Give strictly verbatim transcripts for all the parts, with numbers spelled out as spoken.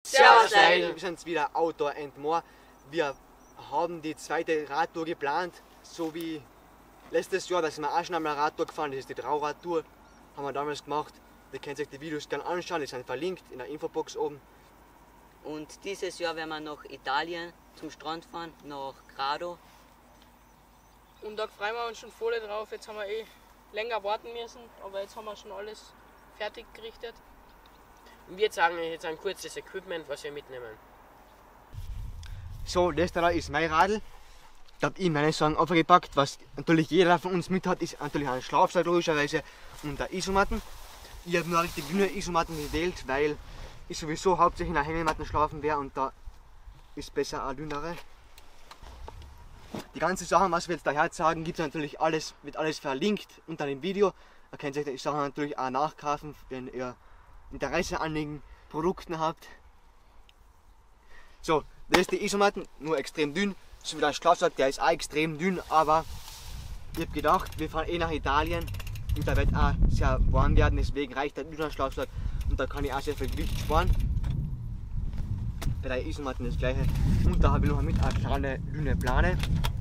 Servus, Leute! Wir sind wieder Outdoor and More. Wir haben die zweite Radtour geplant, so wie letztes Jahr, da sind wir auch schon einmal eine Radtour gefahren, das ist die Trauradtour, haben wir damals gemacht. Ihr könnt euch die Videos gerne anschauen, die sind verlinkt in der Infobox oben. Und dieses Jahr werden wir nach Italien zum Strand fahren, nach Grado. Und da freuen wir uns schon voll drauf. Jetzt haben wir eh länger warten müssen, aber jetzt haben wir schon alles fertig gerichtet. Und wir zeigen euch jetzt ein kurzes Equipment, was wir mitnehmen. So, das da ist mein Radl. Da habe ich meine Sachen aufgepackt. Was natürlich jeder von uns mit hat, ist natürlich ein Schlafsack logischerweise und eine Isomatten. Ich habe nur richtig dünne Isomatten gewählt, weil ich sowieso hauptsächlich in einer Hängematten schlafen werde und da ist besser eine dünnere. Die ganzen Sachen, was wir jetzt daher sagen, gibt es natürlich alles, wird alles verlinkt unter dem Video. Da könnt ihr euch die Sachen natürlich auch nachkaufen, wenn ihr Interesse an den Produkten habt. So, das ist die Isomatten, nur extrem dünn. So wie der Schlafsack, der ist auch extrem dünn, aber ich habe gedacht, wir fahren eh nach Italien und da wird auch sehr warm werden, deswegen reicht der dünner Schlafsack und da kann ich auch sehr viel Gewicht sparen. Bei der Isomatten das gleiche. Und da habe ich noch mit eine kleine dünne Plane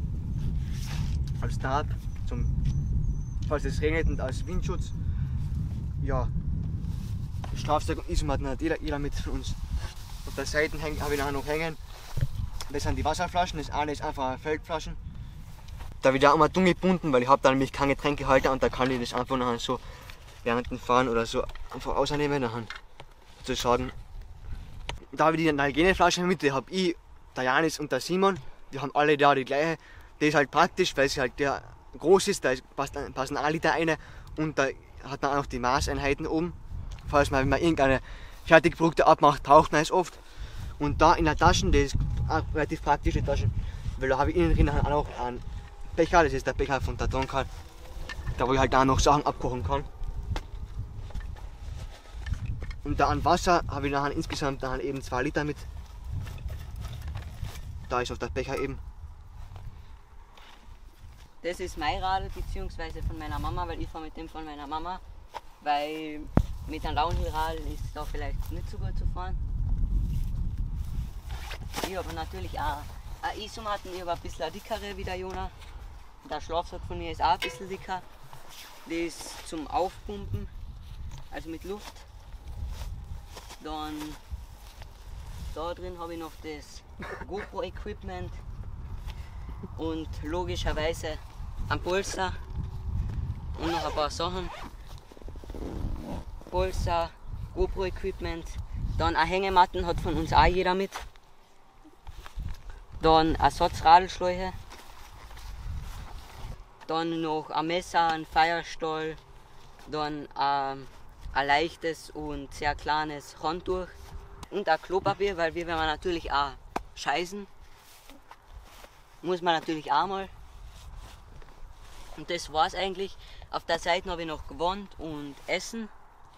als Tarp, zum, falls es regnet und als Windschutz. Ja, Schlafsack und Isomatten hat jeder, jeder mit von uns. Auf der Seite habe ich nachher noch hängen. Das sind die Wasserflaschen, das eine ist einfach Feldflaschen. Da wird ja immer dumm gebunden, weil ich habe da nämlich keinen Getränkehalter und da kann ich das einfach nachher so während dem Fahren oder so einfach ausnehmen, nachher sozusagen. Da habe ich die Hygieneflasche mit, die habe ich, der Janis und der Simon, die haben alle da die gleiche. Die ist halt praktisch, weil sie halt der groß ist, da passen ein Liter rein und da hat man auch noch die Maßeinheiten oben. Falls man, wenn man irgendeine Fertigprodukte abmacht, braucht man es oft. Und da in der Tasche, das ist eine relativ praktische Tasche, weil da habe ich innen drin auch noch einen Becher, das ist der Becher von der Tonka, da wo ich halt auch noch Sachen abkochen kann. Und da an Wasser habe ich nachher insgesamt nachher eben zwei Liter mit. Da ist auch der Becher eben. Das ist mein Radl bzw. von meiner Mama, weil ich fahre mit dem von meiner Mama. Weil mit einem Downhill-Radl ist da vielleicht nicht so gut zu fahren. Ich habe natürlich auch eine Isomatten, ich habe ein bisschen dickere wie der Jona. Der Schlafsack von mir ist auch ein bisschen dicker. Das ist zum Aufpumpen, also mit Luft. Dann da drin habe ich noch das GoPro-Equipment und logischerweise ein Polster und noch ein paar Sachen. Polster, GoPro-Equipment, dann eine Hängematten hat von uns auch jeder mit. Dann Ersatzradelschläuche, dann noch ein Messer, ein Feuerstahl, dann ähm, ein leichtes und sehr kleines Handtuch und ein Klopapier, weil wir werden natürlich auch scheißen. Muss man natürlich auch mal. Und das war's eigentlich. Auf der Seite habe ich noch Gewand und Essen.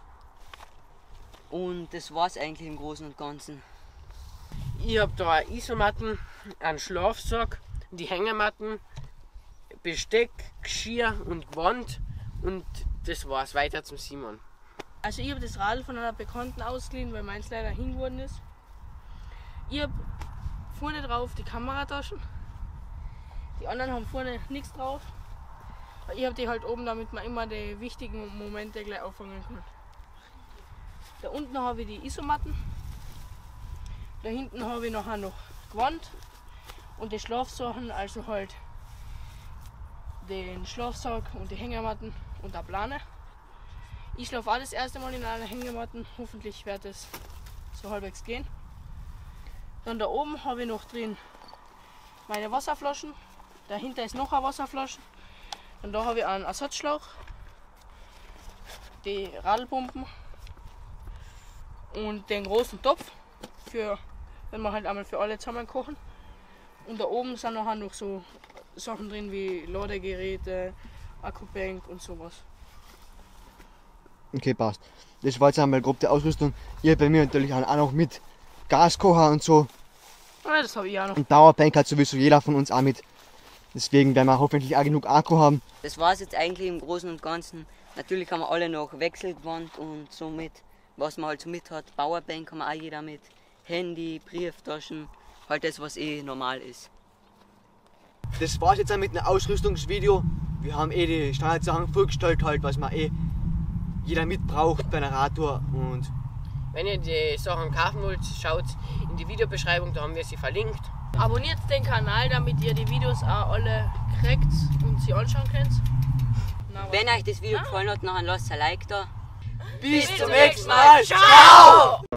Und das war's eigentlich im Großen und Ganzen. Ich habe da Isomatten, einen Schlafsack, die Hängematten, Besteck, Geschirr und Gewand und das war's. Weiter zum Simon. Also ich habe das Radl von einer Bekannten ausgeliehen, weil meins leider hingeworden ist. Ich habe vorne drauf die Kamerataschen. Die anderen haben vorne nichts drauf. Ich habe die halt oben, damit man immer die wichtigen Momente gleich auffangen kann. Da unten habe ich die Isomatten. Da hinten habe ich nachher noch Gewand und die Schlafsachen, also halt den Schlafsack und die Hängematten und eine Plane. Ich schlafe auch das erste Mal in einer Hängematten, hoffentlich wird es so halbwegs gehen. Dann da oben habe ich noch drin meine Wasserflaschen, dahinter ist noch eine Wasserflasche. Und da habe ich einen Ersatzschlauch, die Radlpumpen und den großen Topf, für, wenn wir halt einmal für alle zusammen kochen. Und da oben sind nachher noch so Sachen drin wie Ladegeräte, Akkubank und sowas. Okay, passt. Das war jetzt einmal grob die Ausrüstung. Ihr bei mir natürlich auch noch mit Gaskocher und so. Ja, das habe ich auch noch. Und Powerbank hat sowieso jeder von uns auch mit. Deswegen werden wir hoffentlich auch genug Akku haben. Das war es jetzt eigentlich im Großen und Ganzen. Natürlich haben wir alle noch Wechselgewand und somit, was man halt so mit hat. Powerbank haben wir auch jeder mit. Handy, Brieftaschen, halt das, was eh normal ist. Das war's jetzt auch mit einem Ausrüstungsvideo. Wir haben eh die Standardsachen vorgestellt, halt, was man eh jeder mitbraucht bei einer Radtour. Und Wenn ihr die Sachen kaufen wollt, schaut in die Videobeschreibung, da haben wir sie verlinkt. Abonniert den Kanal, damit ihr die Videos auch alle kriegt und sie anschauen könnt. Na, Wenn euch das Video gefallen hat, dann lasst ein Like da. bis zum nächsten Mal. Ciao!